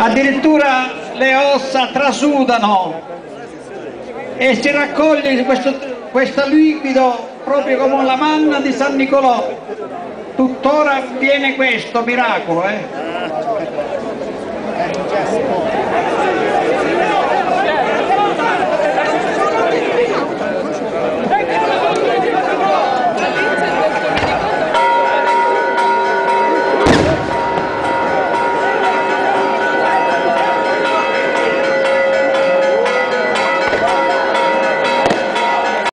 addirittura le ossa trasudano e si raccoglie questo liquido proprio come la manna di San Nicolò. Tuttora avviene questo miracolo,